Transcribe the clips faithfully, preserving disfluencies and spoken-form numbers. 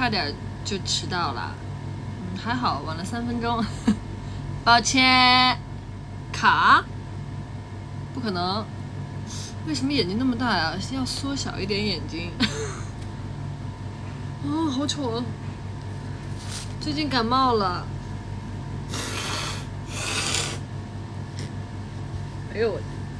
差点就迟到了，嗯，还好晚了三分钟，抱歉。卡？不可能，为什么眼睛那么大呀？要缩小一点眼睛。哦，好丑啊！最近感冒了。哎呦我！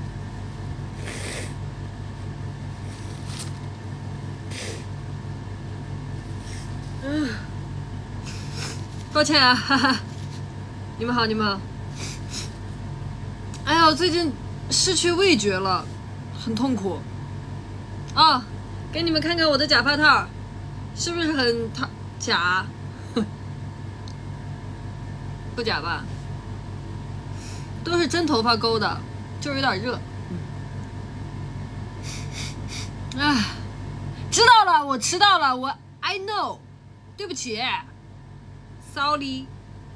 嗯，抱歉啊，哈哈。你们好，你们好。哎呀，我最近失去味觉了，很痛苦。哦，给你们看看我的假发套，是不是很套假？不假吧？都是真头发勾的，就是有点热。哎，知道了，我迟到了，我 I know， 对不起 ，sorry。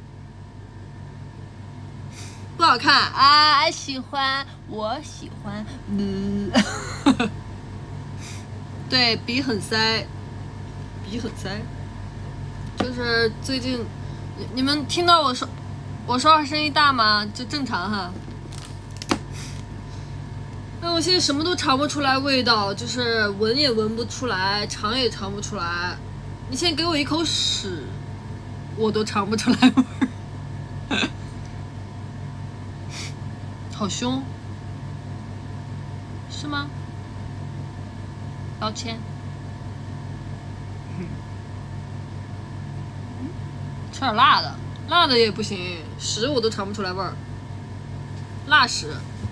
不好看啊，喜欢，我喜欢，嗯，对，鼻很塞，鼻很塞，就是最近，你你们听到我说，我说话声音大吗？就正常哈。那我现在什么都尝不出来味道，就是闻也闻不出来，尝也尝不出来。你现在给我一口屎，我都尝不出来味儿。好凶，是吗？抱歉。吃点辣的，辣的也不行，屎我都尝不出来味儿，辣屎。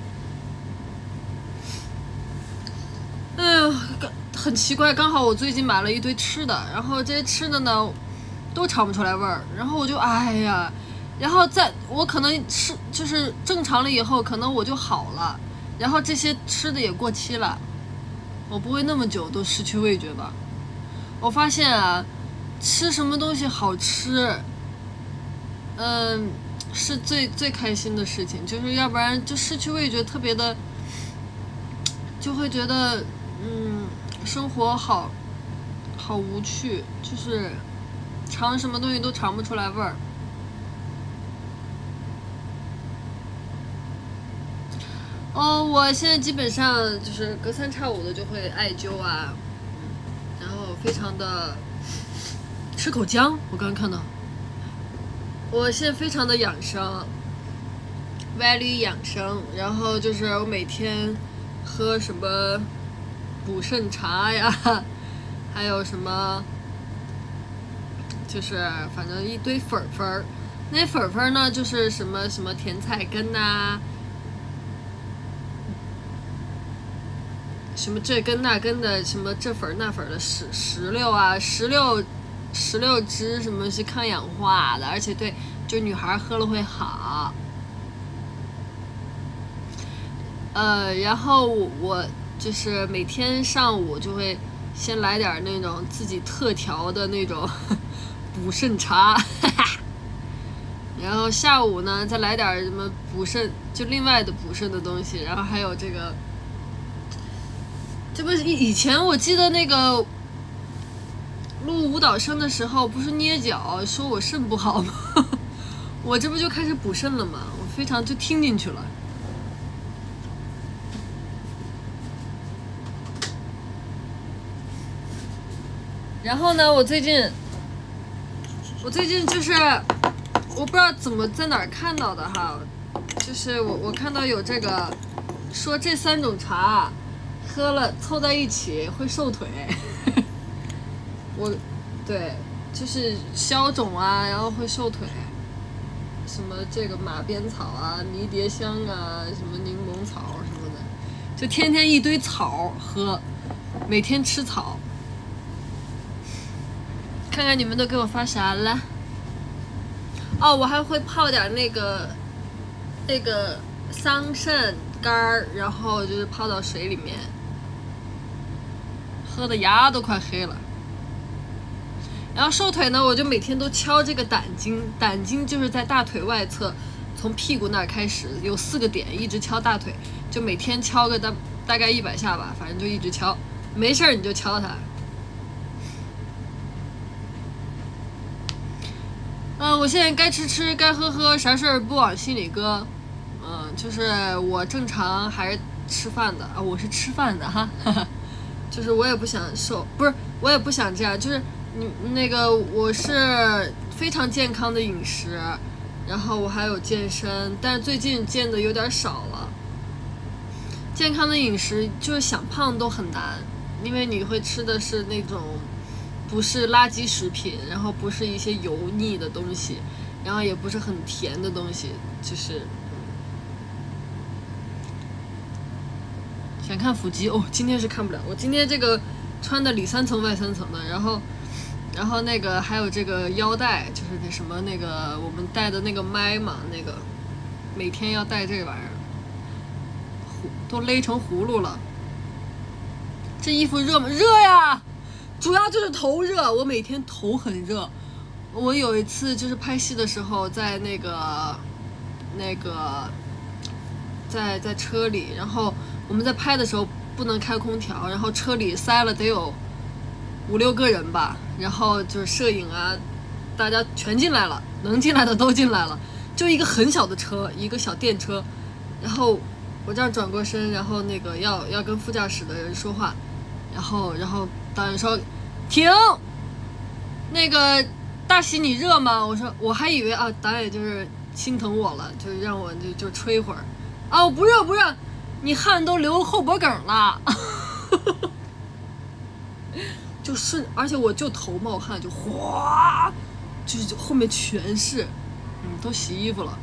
哎呦，很奇怪，刚好我最近买了一堆吃的，然后这些吃的呢，都尝不出来味儿，然后我就哎呀。然后在我可能吃就是正常了以后，可能我就好了，然后这些吃的也过期了，我不会那么久都失去味觉吧？我发现啊，吃什么东西好吃，嗯，是最最开心的事情，就是要不然就失去味觉特别的，就会觉得嗯，生活好好无趣，就是尝什么东西都尝不出来味儿。哦，我现在基本上就是隔三差五的就会艾灸啊，然后非常的吃口姜，我刚刚看到，我现在非常的养生 ，very 养生，然后就是我每天喝什么补肾茶呀，还有什么，就是反正一堆粉粉，那粉粉呢就是什么什么甜菜根呐、啊。什么这根那根的，什么这粉那粉的石石榴啊，石榴，石榴汁什么是抗氧化的，而且对，就女孩喝了会好。呃，然后我就是每天上午就会先来点那种自己特调的那种补肾茶，然后下午呢再来点什么补肾，就另外的补肾的东西，然后还有这个。这不是以前我记得那个录舞蹈生的时候，不是捏脚说我肾不好吗？我这不就开始补肾了吗？我非常就听进去了。然后呢，我最近，我最近就是我不知道怎么在哪儿看到的哈，就是我我看到有这个说这三种茶。喝了凑在一起会瘦腿，我，对，就是消肿啊，然后会瘦腿，什么这个马鞭草啊、迷迭香啊、什么柠檬草什么的，就天天一堆草喝，每天吃草。看看你们都给我发啥了？哦，我还会泡点那个那个桑葚干儿，然后就是泡到水里面。喝的牙都快黑了，然后瘦腿呢，我就每天都敲这个胆经，胆经就是在大腿外侧，从屁股那儿开始有四个点，一直敲大腿，就每天敲个大大概一百下吧，反正就一直敲，没事儿你就敲它。 嗯、呃，我现在该吃吃，该喝喝，啥事儿不往心里搁。嗯、呃，就是我正常还是吃饭的啊，我是吃饭的哈，哈哈，就是我也不想瘦，不是我也不想这样，就是你那个我是非常健康的饮食，然后我还有健身，但是最近健的有点少了。健康的饮食就是想胖都很难，因为你会吃的是那种不是垃圾食品，然后不是一些油腻的东西，然后也不是很甜的东西，就是想看腹肌哦，今天是看不了，我今天这个穿的里三层外三层的，然后然后那个还有这个腰带，就是那什么那个我们带的那个麦嘛，那个每天要带这玩意儿，都勒成葫芦了。这衣服热吗？热呀，主要就是头热，我每天头很热。我有一次就是拍戏的时候，在那个那个在在车里，然后我们在拍的时候不能开空调，然后车里塞了得有五六个人吧，然后就是摄影啊，大家全进来了，能进来的都进来了，就一个很小的车，一个小电车，然后我这样转过身，然后那个要要跟副驾驶的人说话，然后然后导演说停，那个大喜你热吗？我说我还以为啊导演就是心疼我了，就是让我就就吹会儿啊，我不热不热，你汗都流后脖梗了。就顺，而且我就头冒汗，就哗，就是后面全是，嗯，都洗衣服了。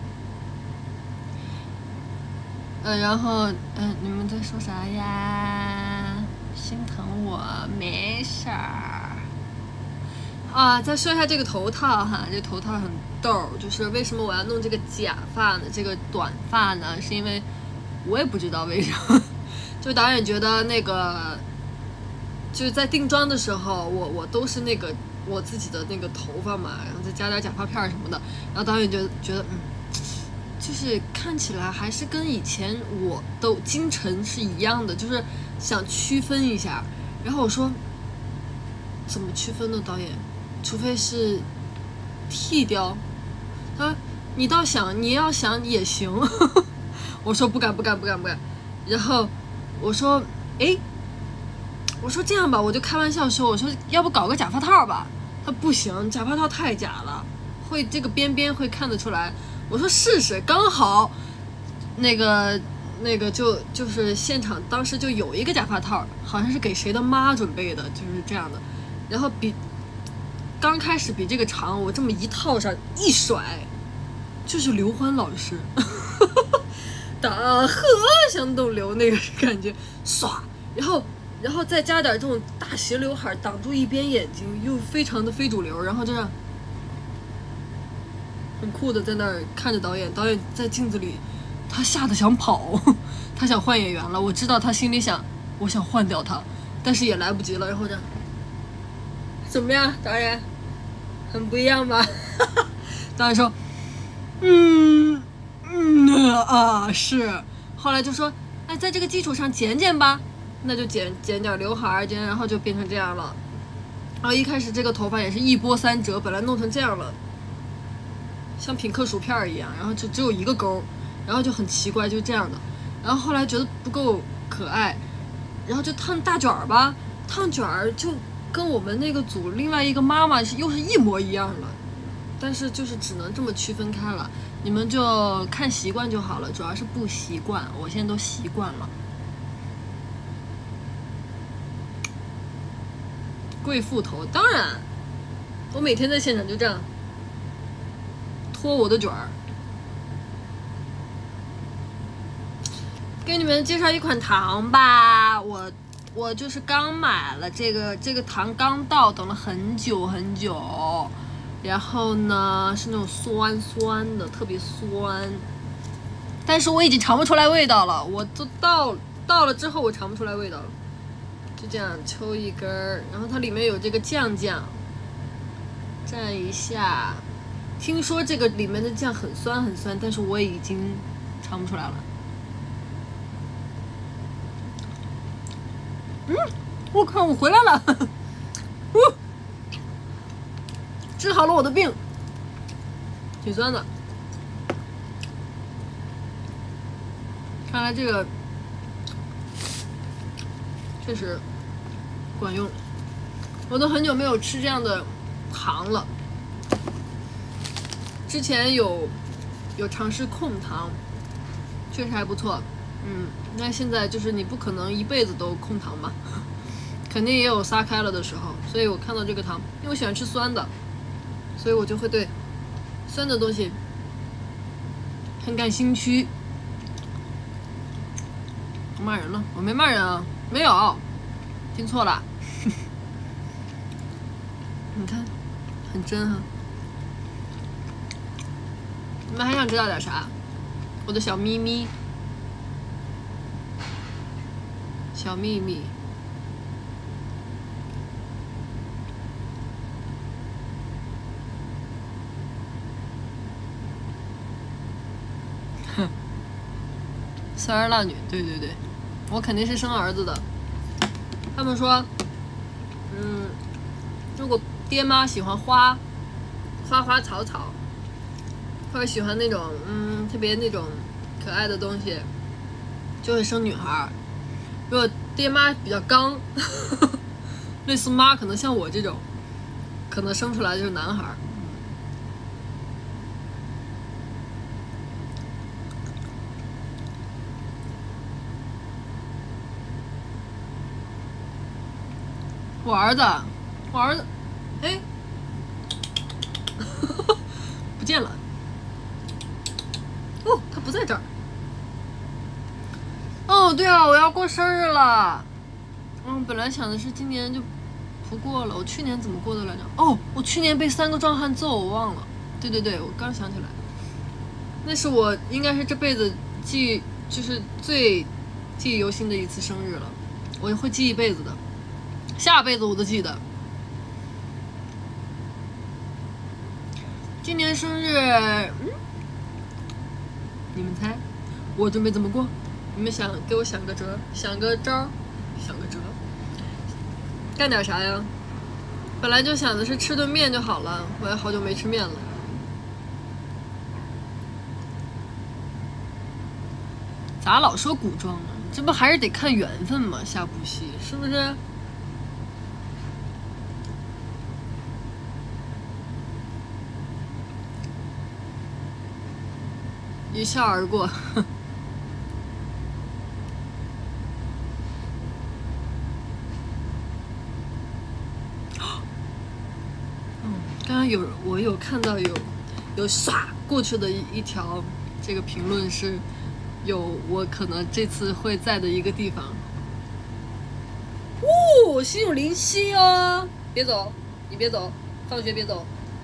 呃，然后，嗯、呃，你们在说啥呀？心疼我，没事儿。啊，再说一下这个头套哈，这头套很逗，就是为什么我要弄这个假发呢？这个短发呢，是因为我也不知道为什么，就导演觉得那个。就是在定妆的时候，我我都是那个我自己的那个头发嘛，然后再加点假发片什么的，然后导演就觉得嗯，就是看起来还是跟以前我的京城是一样的，就是想区分一下。然后我说怎么区分呢？导演，除非是剃掉。他说你倒想，你要想也行。我说不敢不敢不敢不敢。然后我说哎。我说这样吧，我就开玩笑说，我说要不搞个假发套吧？他不行，假发套太假了，会这个边边会看得出来。我说试试，刚好那个那个就就是现场当时就有一个假发套，好像是给谁的妈准备的，就是这样的。然后比刚开始比这个长，我这么一套上一甩，就是刘欢老师，大河向东流那个感觉，唰，然后。然后再加点这种大斜刘海挡住一边眼睛，又非常的非主流，然后这样很酷的在那儿看着导演，导演在镜子里，他吓得想跑，他想换演员了。我知道他心里想，我想换掉他，但是也来不及了。然后这样，怎么样，导演？很不一样吧？导演说，嗯嗯啊是。后来就说，哎，在这个基础上减减吧。那就剪剪点刘海，剪，然后就变成这样了。然后一开始这个头发也是一波三折，本来弄成这样了，像品客薯片一样，然后就只有一个钩，然后就很奇怪，就这样的。然后后来觉得不够可爱，然后就烫大卷儿吧，烫卷儿就跟我们那个组另外一个妈妈是又是一模一样了，但是就是只能这么区分开了，你们就看习惯就好了，主要是不习惯，我现在都习惯了。贵妇头，当然，我每天在现场就这样拖我的卷儿。给你们介绍一款糖吧，我我就是刚买了这个，这个糖刚到，等了很久很久，然后呢是那种酸酸的，特别酸，但是我已经尝不出来味道了，我都到到了之后我尝不出来味道了。就这样抽一根儿，然后它里面有这个酱酱，蘸一下。听说这个里面的酱很酸很酸，但是我已经尝不出来了。嗯，我靠，我回来了，呜，治好了我的病。 挺酸的。看来这个确实管用。我都很久没有吃这样的糖了。之前有有尝试控糖，确实还不错。嗯，那现在就是你不可能一辈子都控糖嘛，肯定也有撒开了的时候。所以我看到这个糖，因为我喜欢吃酸的，所以我就会对酸的东西很感兴趣。我骂人了？我没骂人啊，没有，听错了。你看，很真哈。你们还想知道点啥？我的小咪咪，小秘密。哼，三儿辣女，对对对，我肯定是生儿子的。他们说，嗯，如果爹妈喜欢花花花草草，或者喜欢那种嗯特别那种可爱的东西，就会生女孩。如果爹妈比较刚，类似妈可能像我这种，可能生出来就是男孩。我儿子，我儿子，哎，不见了。哦，他不在这儿。哦，对啊，我要过生日了。嗯，本来想的是今年就不过了。我去年怎么过的来着？哦，我去年被三个壮汉揍，我忘了。对对对，我刚想起来，那是我应该是这辈子记就是最记忆犹新的一次生日了，我会记一辈子的，下辈子我都记得。今年生日，嗯，你们猜，我准备怎么过？你们想给我想个辙，想个招，想个辙，干点啥呀？本来就想的是吃顿面就好了，我也好久没吃面了。咋老说古装呢？这不还是得看缘分吗？下部戏是不是？一笑而过。嗯，刚刚有我有看到有有唰过去的一一条这个评论是，有我可能这次会在的一个地方。哦，心有灵犀哦！别走，你别走，放学别走。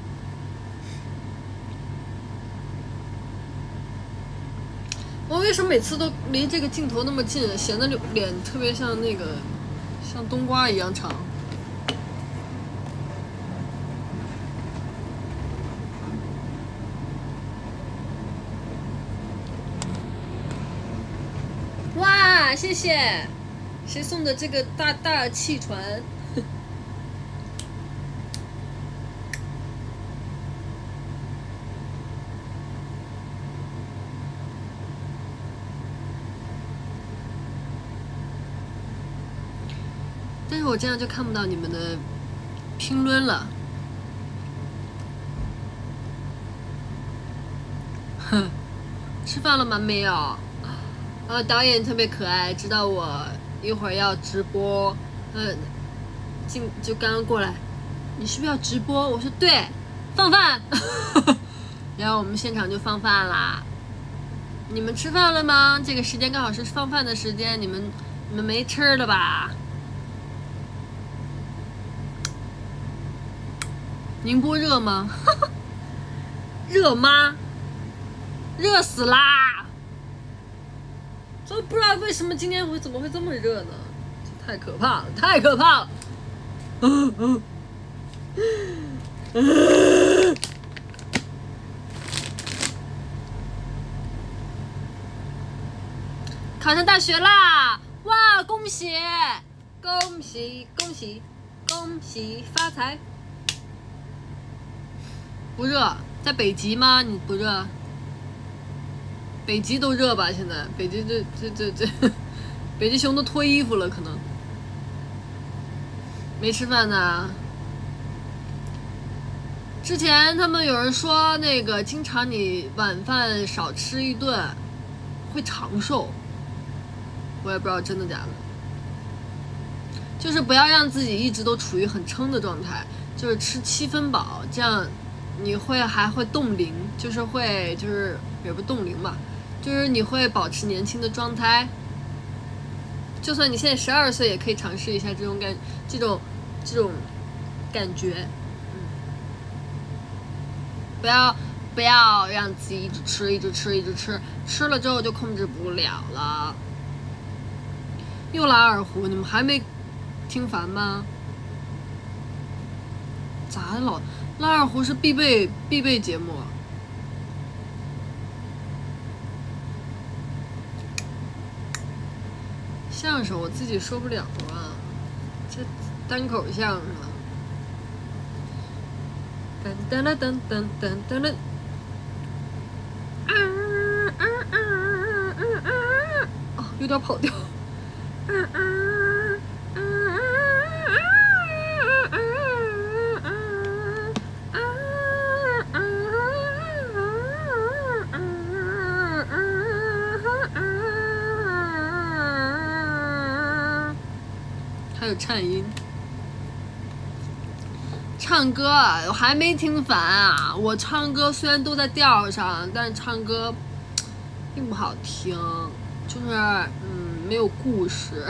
我为什么每次都离这个镜头那么近，显得脸特别像那个像冬瓜一样长？哇，谢谢！谁送的这个大大气船？但是我这样就看不到你们的评论了。哼，吃饭了吗？没有。呃，导演特别可爱，知道我一会儿要直播，呃，进就刚刚过来，你是不是要直播？我说对，放饭。然后我们现场就放饭啦。你们吃饭了吗？这个时间刚好是放饭的时间，你们你们没吃了吧？宁波热吗？热吗？热死啦！所以不知道为什么今天会怎么会这么热呢？这太可怕了，太可怕了！嗯嗯嗯。考上大学啦！哇，恭喜！恭喜恭喜恭喜发财！不热， 在北极吗？你不热？北极都热吧？现在北极这这这这，北极熊都脱衣服了，可能。没吃饭呢。之前他们有人说，那个经常你晚饭少吃一顿，会长寿。我也不知道真的假的。就是不要让自己一直都处于很撑的状态，就是吃七分饱，这样你会还会冻龄，就是会就是也不冻龄吧，就是你会保持年轻的状态。就算你现在十二岁，也可以尝试一下这种感这种这种感觉。嗯，不要不要让自己一直吃一直吃一直吃，吃了之后就控制不了了。又拉二胡，你们还没听烦吗？咋老拉二胡是必备必备节目？相声我自己说不了啊，这单口相声。噔噔噔噔噔噔噔。啊啊啊啊啊！哦，有点跑调。啊啊！还有颤音，唱歌我还没听烦啊！我唱歌虽然都在调上，但是唱歌并不好听，就是嗯没有故事，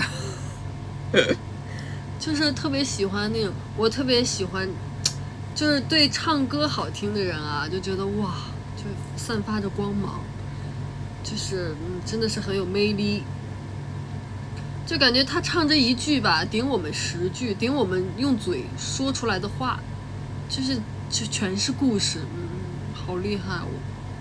就是特别喜欢那种，我特别喜欢，就是对唱歌好听的人啊，就觉得哇，就散发着光芒，就是嗯真的是很有魅力。就感觉他唱这一句吧，顶我们十句，顶我们用嘴说出来的话，就是就全是故事，嗯，好厉害哦！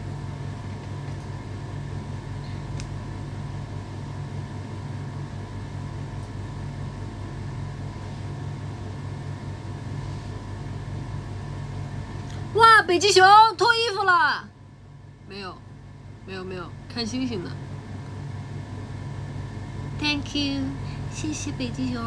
哇，北极熊脱衣服了？没有，没有，没有，看星星呢。Thank you， 谢谢北极熊。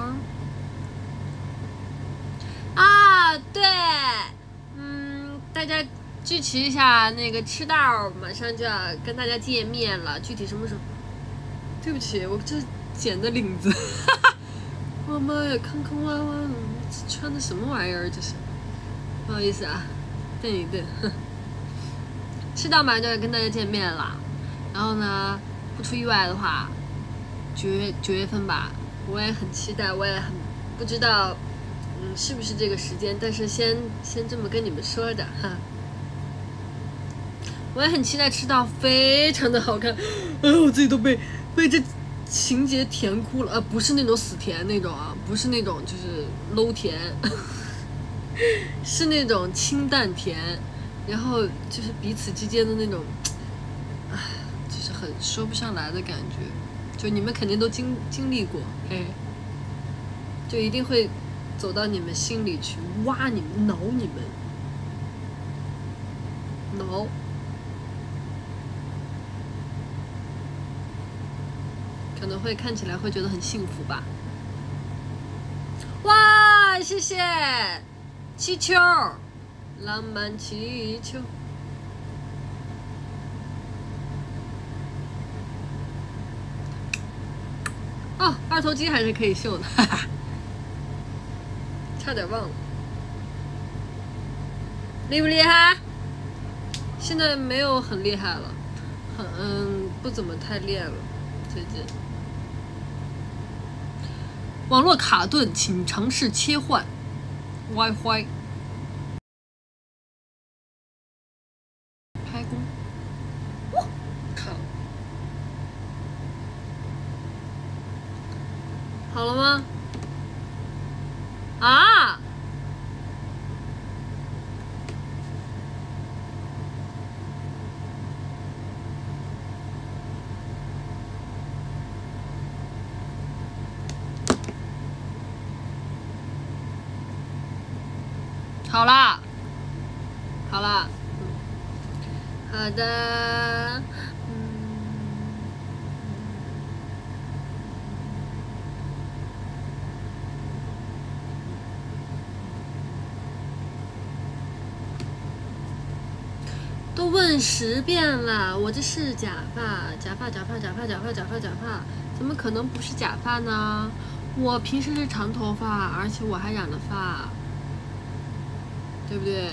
啊，对，嗯，大家支持一下那个吃道，马上就要跟大家见面了，具体什么时候？对不起，我这剪的领子，我妈呀，坑坑洼洼，穿的什么玩意儿？这是，不好意思啊，瞪一瞪。吃道马上就要跟大家见面了，然后呢，不出意外的话。九月九月份吧，我也很期待，我也很不知道，嗯，是不是这个时间，但是先先这么跟你们说的哈。我也很期待吃到，非常的好看，哎，我自己都被被这情节甜哭了，呃，不是那种死甜那种啊，不是那种就是 low 甜，是那种清淡甜，然后就是彼此之间的那种，哎，就是很说不上来的感觉。就你们肯定都经经历过，嘿，就一定会走到你们心里去，挖你们，挠你们，挠。可能会看起来会觉得很幸福吧。哇，谢谢气球，浪漫气球。哦，二头肌还是可以秀的，哈哈，差点忘了，厉不厉害？现在没有很厉害了，很嗯不怎么太练了，最近。网络卡顿，请尝试切换 WiFi。开工。哇，靠！好了吗？啊！好啦，好啦， 好的，嗯，都问十遍了，我这是假发，假发，假发，假发，假发，假发，假发，怎么可能不是假发呢？我平时是长头发，而且我还染了发，对不对？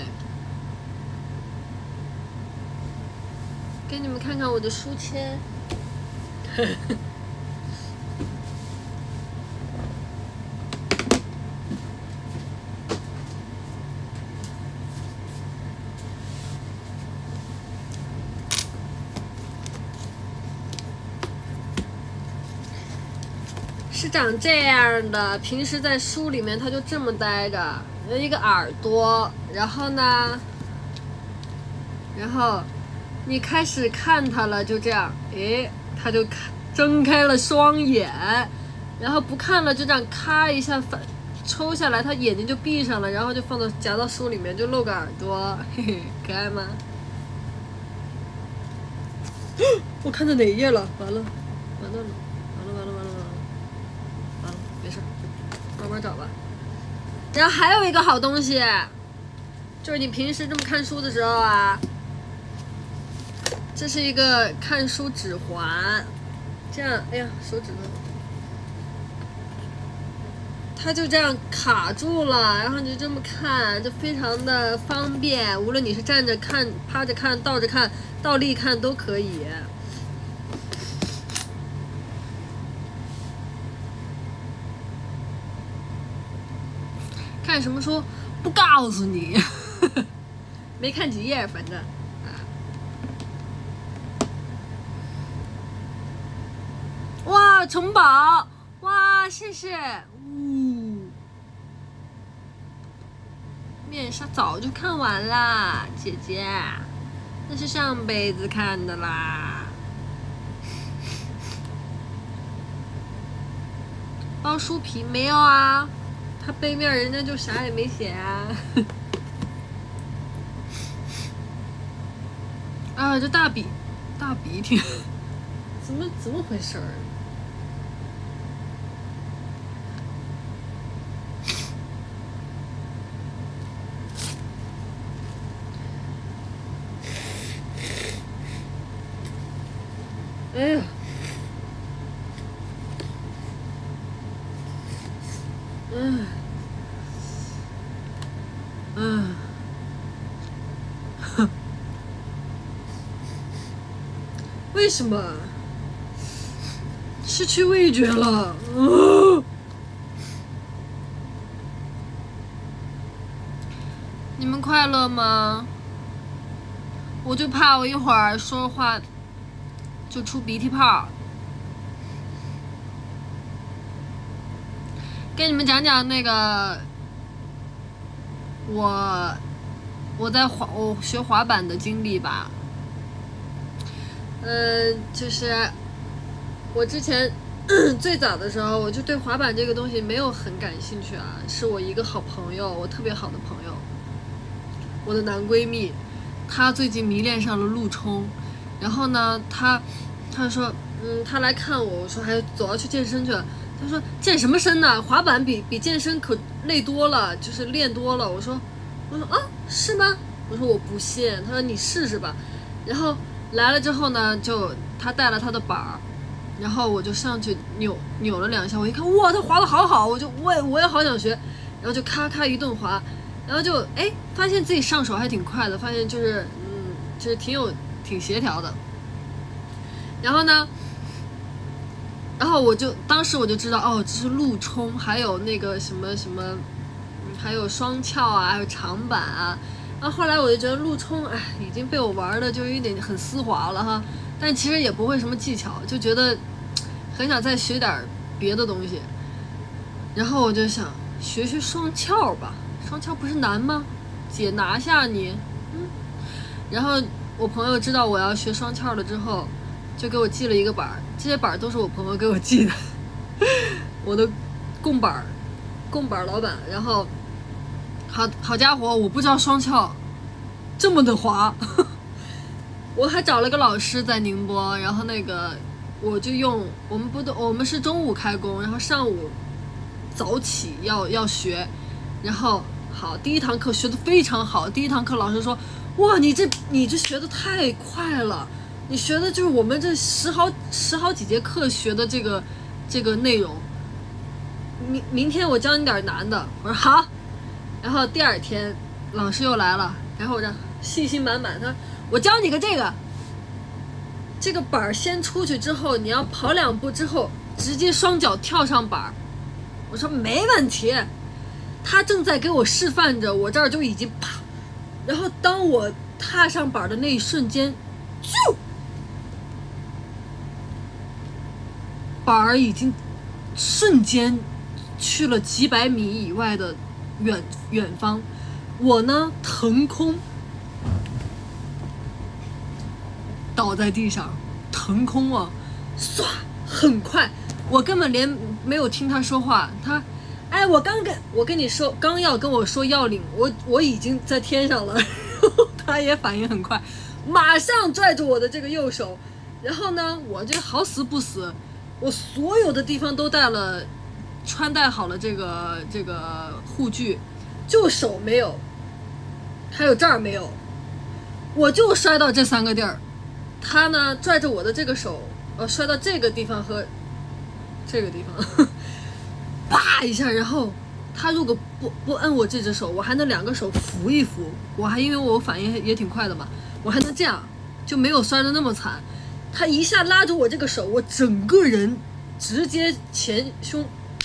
给你们看看我的书签。是长这样的，平时在书里面它就这么待着，有一个耳朵，然后呢，然后你开始看它了，就这样，诶，它就睁开了双眼，然后不看了就这样咔一下反抽下来，它眼睛就闭上了，然后就放到夹到书里面，就露个耳朵，嘿嘿，可爱吗？我看到哪一页了？完了，完蛋了，完了完了完了完了，完了，没事，慢慢找吧。然后还有一个好东西，就是你平时这么看书的时候啊。这是一个看书指环，这样，哎呀，手指头，它就这样卡住了，然后你就这么看，就非常的方便，无论你是站着看、趴着看、倒着看、倒立看都可以。看什么书？不告诉你，没看几页，反正。哇，城堡！哇，谢谢。呜，面纱早就看完啦，姐姐，那是上辈子看的啦。包书皮没有啊？它背面人家就啥也没写啊。啊，这大笔，大鼻涕，怎么怎么回事儿？哎呀，嗯，嗯，哼，为什么失去味觉了？哦，你们快乐吗？我就怕我一会儿说话就出鼻涕泡。跟你们讲讲那个我我在滑我学滑板的经历吧。嗯，就是我之前最早的时候，我就对滑板这个东西没有很感兴趣啊。是我一个好朋友，我特别好的朋友，我的男闺蜜，他最近迷恋上了陆冲，然后呢，他他说，嗯，他来看我，我说还走要去健身去了。他说健什么身呢？滑板比比健身可累多了，就是练多了。我说，我说啊，是吗？我说我不信。他说你试试吧。然后来了之后呢，就他带了他的板儿，然后我就上去扭扭了两下。我一看，哇，他滑得好好，我就我也我也好想学，然后就咔咔一顿滑，然后就哎发现自己上手还挺快的，发现就是嗯就是挺有挺协调的。然后呢？然后我就当时我就知道，哦，这是陆冲，还有那个什么什么，还有双翘啊，还有长板啊。然后后来我就觉得陆冲，哎，已经被我玩的就有点很丝滑了哈。但其实也不会什么技巧，就觉得很想再学点别的东西。然后我就想学学双翘吧，双翘不是难吗？姐拿下你，嗯。然后我朋友知道我要学双翘了之后，就给我寄了一个板儿，这些板儿都是我朋友给我寄的，我的供板儿，供板儿老板。然后，好好家伙，我不知道双翘这么的滑， 我还找了个老师在宁波，然后那个我就用我们不都我们是中午开工，然后上午早起要要学，然后好第一堂课学得非常好，第一堂课老师说，哇，你这你这学得太快了，你学的就是我们这十好十好几节课学的这个这个内容，明明天我教你点难的，我说好，然后第二天老师又来了，然后我这信心满满，他说我教你个这个，这个板先出去之后，你要跑两步之后，直接双脚跳上板。我说没问题。他正在给我示范着，我这儿就已经啪，然后当我踏上板的那一瞬间，就板儿已经瞬间去了几百米以外的远远方，我呢腾空倒在地上，腾空啊，唰，很快，我根本连没有听他说话。他，哎，我刚跟我跟你说，刚要跟我说要领，我我已经在天上了。然后他也反应很快，马上拽住我的这个右手。然后呢，我这好死不死，我所有的地方都带了，穿戴好了这个这个护具，就手没有，还有这儿没有，我就摔到这三个地儿。他呢拽着我的这个手，呃，摔到这个地方和这个地方，啪一下，然后他如果不不摁我这只手，我还能两个手扶一扶，我还因为我反应也挺快的嘛，我还能这样，就没有摔得那么惨。他一下拉着我这个手，我整个人直接前胸，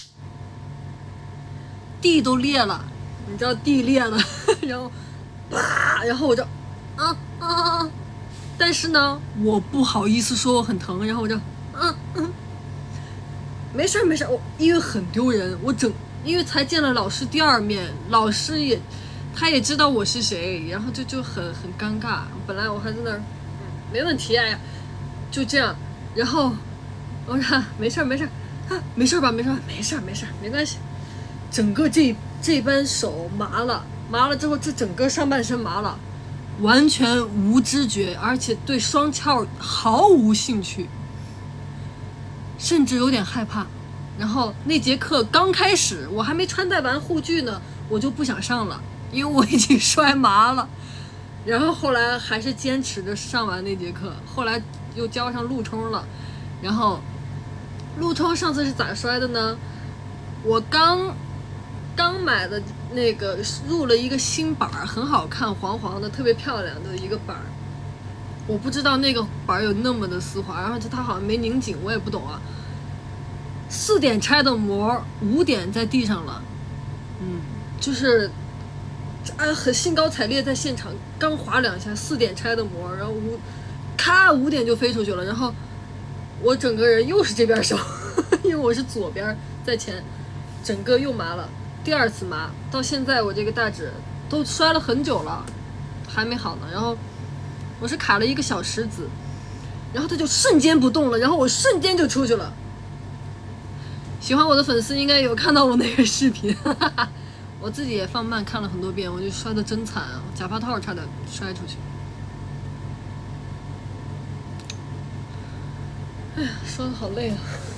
地都裂了，你知道地裂了，然后啪，然后我就啊啊啊。但是呢，我不好意思说我很疼，然后我就，嗯嗯，没事没事，我因为很丢人，我整因为才见了老师第二面，老师也，他也知道我是谁，然后就就很很尴尬。本来我还在那儿，嗯，没问题，哎呀，就这样，然后我说没事没事，啊，没事吧没事吧没事没事没关系，整个这这般手麻了，麻了之后这整个上半身麻了。完全无知觉，而且对双翘毫无兴趣，甚至有点害怕。然后那节课刚开始，我还没穿戴完护具呢，我就不想上了，因为我已经摔麻了。然后后来还是坚持着上完那节课，后来又交上路冲了。然后路冲上次是咋摔的呢？我刚刚买的那个入了一个新板儿，很好看，黄黄的，特别漂亮的一个板儿。我不知道那个板儿有那么的丝滑，然后它好像没拧紧，我也不懂啊。四点拆的膜，五点在地上了，嗯，就是啊，很兴高采烈在现场，刚滑两下，四点拆的膜，然后五，咔，五点就飞出去了，然后我整个人又是这边手，因为我是左边在前，整个又麻了。第二次麻，到现在我这个大指都摔了很久了，还没好呢。然后我是卡了一个小石子，然后它就瞬间不动了，然后我瞬间就出去了。喜欢我的粉丝应该有看到我那个视频，哈哈哈，我自己也放慢看了很多遍，我就摔得真惨啊，假发套差点摔出去。哎呀，说得好累啊。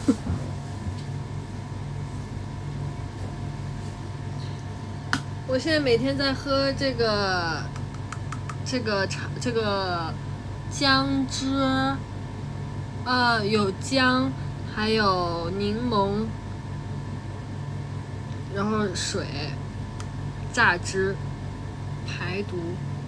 我现在每天在喝这个这个茶，这个姜汁，呃，有姜，还有柠檬，然后水，榨汁，排毒。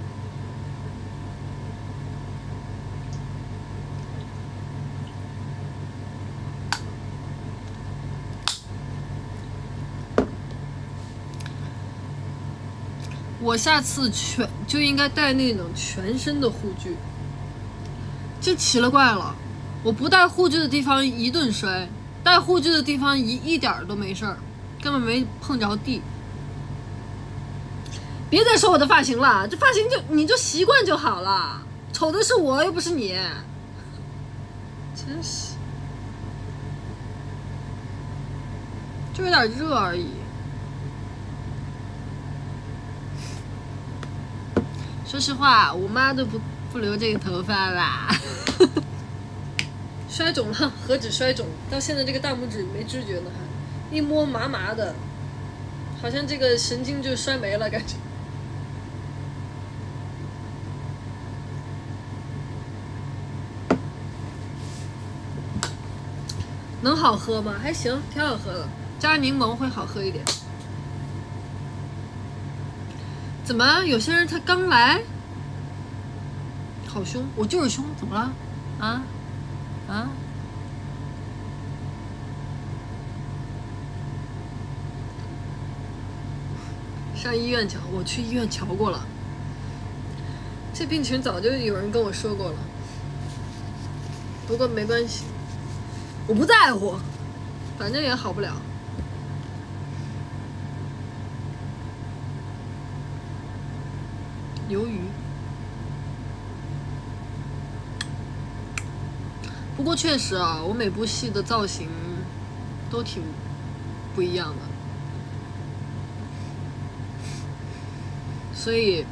我下次全就应该带那种全身的护具，就奇了怪了。我不带护具的地方一顿摔，带护具的地方一一点都没事儿，根本没碰着地。别再说我的发型了，这发型就你就习惯就好了，丑的是我又不是你，真是，就有点热而已。说实话，我妈都不不留这个头发啦。摔肿了，何止摔肿，到现在这个大拇指没知觉呢，还一摸麻麻的，好像这个神经就摔没了感觉。能好喝吗？还行，挺好喝的，加柠檬会好喝一点。怎么有些人他刚来，好凶？我就是凶，怎么了？啊啊！上医院瞧，我去医院瞧过了。这病情早就有人跟我说过了，不过没关系，我不在乎，反正也好不了。鱿鱼。不过确实啊，我每部戏的造型都挺不一样的，所以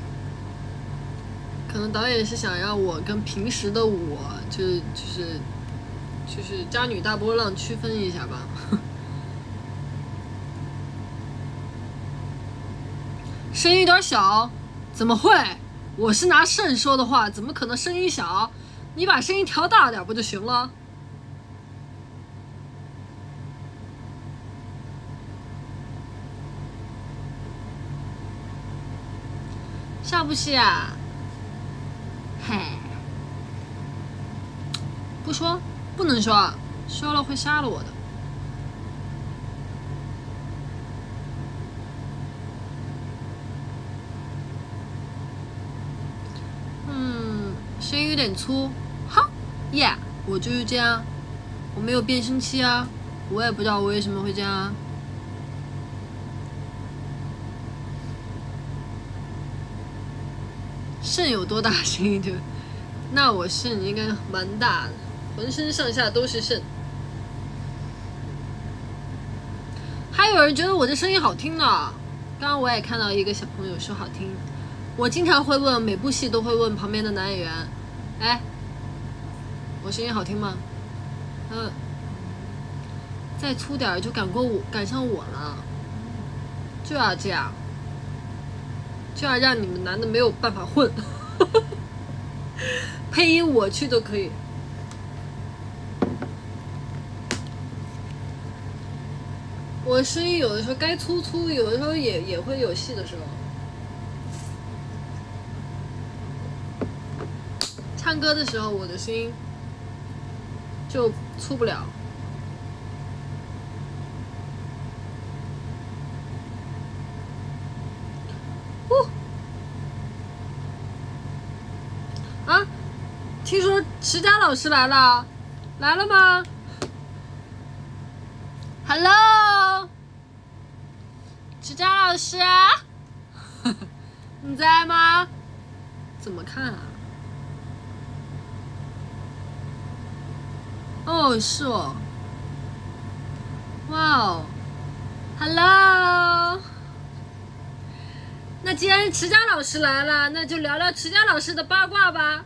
可能导演是想让我跟平时的我，就是就是就是渣女大波浪区分一下吧。声音有点小，怎么会？我是拿肾说的话，怎么可能声音小？你把声音调大点不就行了？下部戏啊，嘿，不说，不能说，说了会杀了我的。嗯，声音有点粗。哈耶， yeah, 我就是这样，我没有变声期啊，我也不知道我为什么会这样啊。肾有多大声音就，那我肾应该蛮大的，浑身上下都是肾。还有人觉得我这声音好听呢，刚刚我也看到一个小朋友说好听，我经常会问，每部戏都会问旁边的男演员，哎，我声音好听吗？嗯，再粗点就赶过我，赶上我了，就要这样。就要让你们男的没有办法混，配音我去都可以。我声音有的时候该粗粗，有的时候也也会有戏的时候。唱歌的时候，我的声音就粗不了。啊，听说池佳老师来了，来了吗 ？Hello， 池佳老师，你在吗？怎么看啊？哦，是哦。哇哦 ，Hello。那既然池佳老师来了，那就聊聊池佳老师的八卦吧。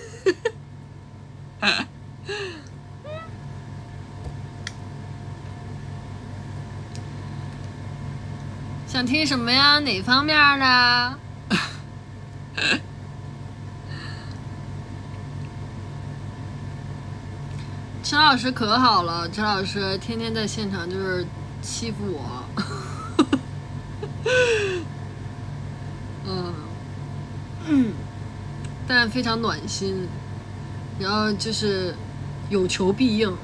想听什么呀？哪方面的？池老师可好了，池老师天天在现场就是欺负我。嗯嗯，但非常暖心，然后就是有求必应，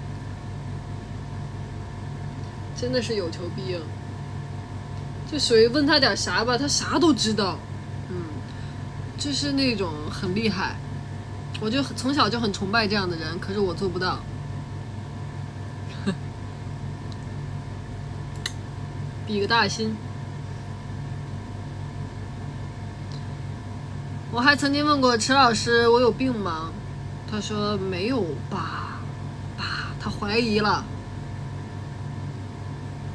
真的是有求必应，就属于问他点啥吧，他啥都知道，嗯，就是那种很厉害，我就从小就很崇拜这样的人，可是我做不到。比个大心。我还曾经问过池老师我有病吗？他说没有吧，吧，他怀疑了。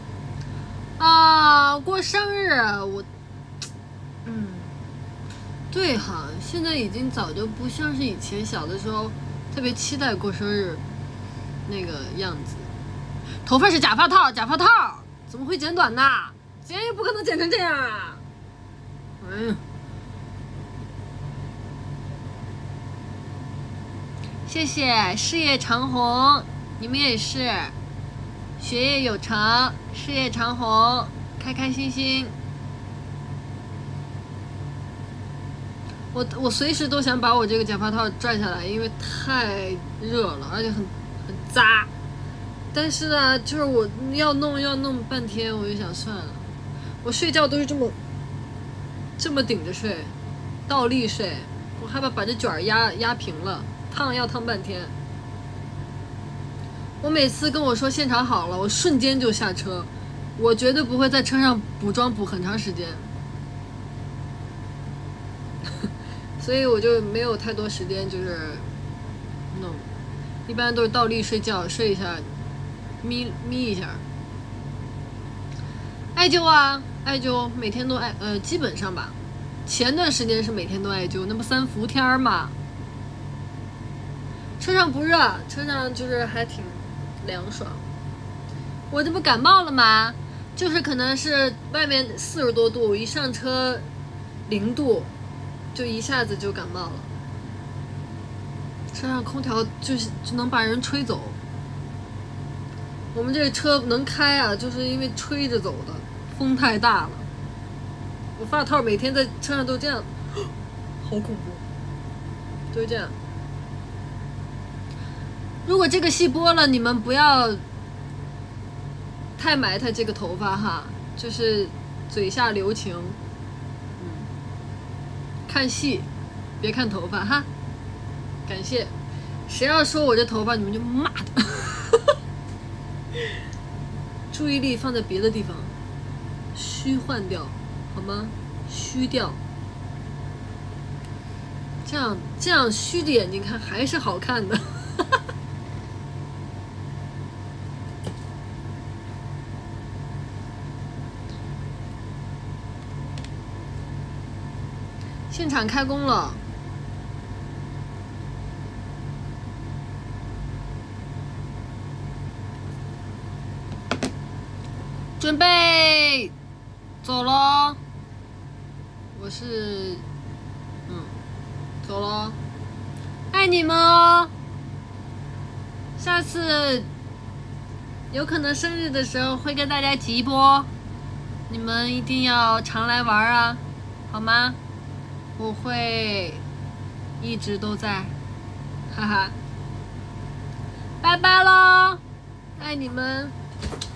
啊，过生日我，嗯， 对哈，现在已经早就不像是以前小的时候特别期待过生日那个样子。头发是假发套，假发套怎么会剪短呢？剪也不可能剪成这样啊！嗯。谢谢事业长虹，你们也是，学业有成，事业长虹，开开心心。我我随时都想把我这个假发套拽下来，因为太热了，而且很很扎。但是呢，就是我要弄要弄半天，我就想算了。我睡觉都是这么这么顶着睡，倒立睡，我害怕把这卷压压平了。烫要烫半天，我每次跟我说现场好了，我瞬间就下车，我绝对不会在车上补妆补很长时间，所以我就没有太多时间就是弄，一般都是倒立睡觉，睡一下，眯眯一下。艾灸啊，艾灸每天都艾，呃，基本上吧，前段时间是每天都艾灸，那不三伏天嘛。车上不热，车上就是还挺凉爽。我这不感冒了吗？就是可能是外面四十多度，一上车零度，就一下子就感冒了。车上空调就是就能把人吹走。我们这车能开啊，就是因为吹着走的，风太大了。我发套每天在车上都这样，好恐怖，就是这样。如果这个戏播了，你们不要太埋汰这个头发哈，就是嘴下留情。嗯，看戏别看头发哈。感谢，谁要说我这头发，你们就骂他。注意力放在别的地方，虚幻掉，好吗？虚掉，这样这样虚着眼睛看还是好看的。现场开工了，准备走咯。我是，嗯，走咯，爱你们哦。下次有可能生日的时候会跟大家集播，你们一定要常来玩啊，好吗？我会一直都在，哈哈，拜拜喽，爱你们。